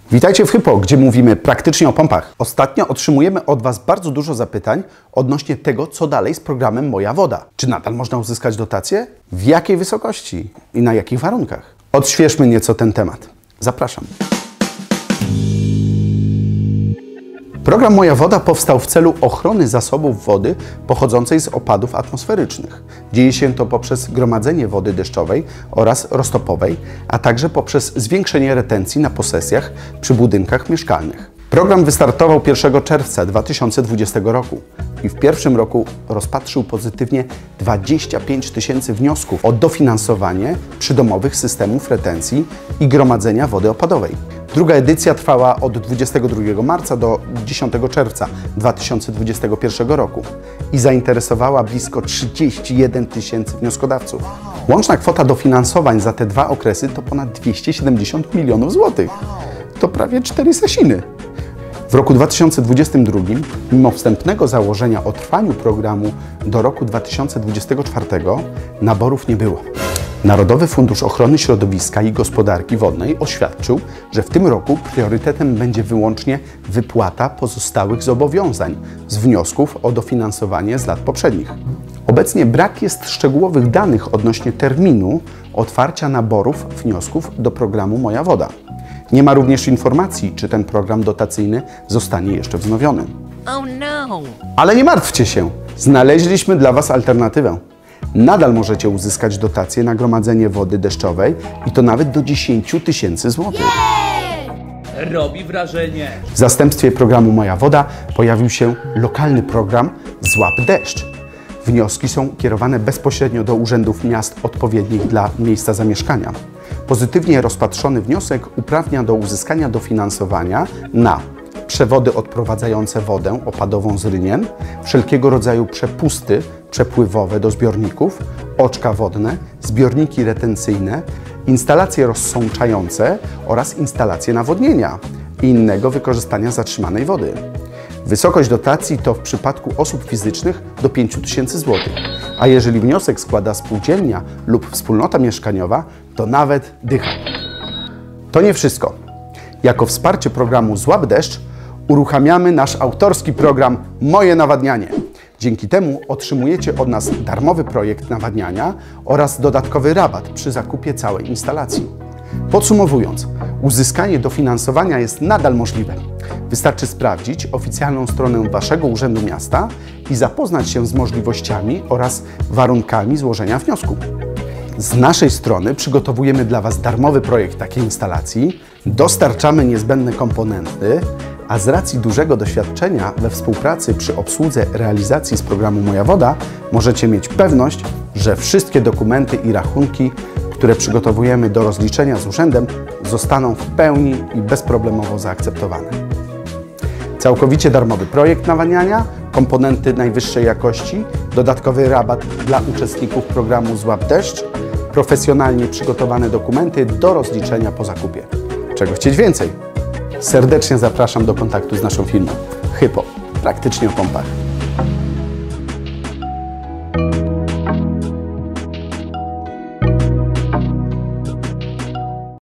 Witajcie w Hypo, gdzie mówimy praktycznie o pompach. Ostatnio otrzymujemy od Was bardzo dużo zapytań odnośnie tego, co dalej z programem Moja Woda. Czy nadal można uzyskać dotacje? W jakiej wysokości i na jakich warunkach? Odświeżmy nieco ten temat. Zapraszam. Program Moja Woda powstał w celu ochrony zasobów wody pochodzącej z opadów atmosferycznych. Dzieje się to poprzez gromadzenie wody deszczowej oraz roztopowej, a także poprzez zwiększenie retencji na posesjach przy budynkach mieszkalnych. Program wystartował 1 czerwca 2020 roku i w pierwszym roku rozpatrzył pozytywnie 25 000 wniosków o dofinansowanie przydomowych systemów retencji i gromadzenia wody opadowej. Druga edycja trwała od 22 marca do 10 czerwca 2021 roku i zainteresowała blisko 31 000 wnioskodawców. Łączna kwota dofinansowań za te dwa okresy to ponad 270 milionów złotych. To prawie 4 sasiny. W roku 2022, mimo wstępnego założenia o trwaniu programu do roku 2024, naborów nie było. Narodowy Fundusz Ochrony Środowiska i Gospodarki Wodnej oświadczył, że w tym roku priorytetem będzie wyłącznie wypłata pozostałych zobowiązań z wniosków o dofinansowanie z lat poprzednich. Obecnie brak jest szczegółowych danych odnośnie terminu otwarcia naborów wniosków do programu Moja Woda. Nie ma również informacji, czy ten program dotacyjny zostanie jeszcze wznowiony. Oh no. Ale nie martwcie się, znaleźliśmy dla Was alternatywę. Nadal możecie uzyskać dotacje na gromadzenie wody deszczowej i to nawet do 10 000 złotych. Robi wrażenie. W zastępstwie programu Moja Woda pojawił się lokalny program Złap deszcz. Wnioski są kierowane bezpośrednio do urzędów miast odpowiednich dla miejsca zamieszkania. Pozytywnie rozpatrzony wniosek uprawnia do uzyskania dofinansowania na przewody odprowadzające wodę opadową z rynien, wszelkiego rodzaju przepusty przepływowe do zbiorników, oczka wodne, zbiorniki retencyjne, instalacje rozsączające oraz instalacje nawodnienia i innego wykorzystania zatrzymanej wody. Wysokość dotacji to w przypadku osób fizycznych do 5 000 zł, a jeżeli wniosek składa spółdzielnia lub wspólnota mieszkaniowa, to nawet dycha. To nie wszystko. Jako wsparcie programu Złap deszcz uruchamiamy nasz autorski program Moje Nawadnianie. Dzięki temu otrzymujecie od nas darmowy projekt nawadniania oraz dodatkowy rabat przy zakupie całej instalacji. Podsumowując, uzyskanie dofinansowania jest nadal możliwe. Wystarczy sprawdzić oficjalną stronę Waszego Urzędu Miasta i zapoznać się z możliwościami oraz warunkami złożenia wniosku. Z naszej strony przygotowujemy dla Was darmowy projekt takiej instalacji, dostarczamy niezbędne komponenty, a z racji dużego doświadczenia we współpracy przy obsłudze realizacji z programu Moja Woda możecie mieć pewność, że wszystkie dokumenty i rachunki, które przygotowujemy do rozliczenia z urzędem, zostaną w pełni i bezproblemowo zaakceptowane. Całkowicie darmowy projekt nawadniania, komponenty najwyższej jakości, dodatkowy rabat dla uczestników programu Złap deszcz, profesjonalnie przygotowane dokumenty do rozliczenia po zakupie. Czego chcieć więcej? Serdecznie zapraszam do kontaktu z naszą firmą. Hypo, praktycznie o pompach.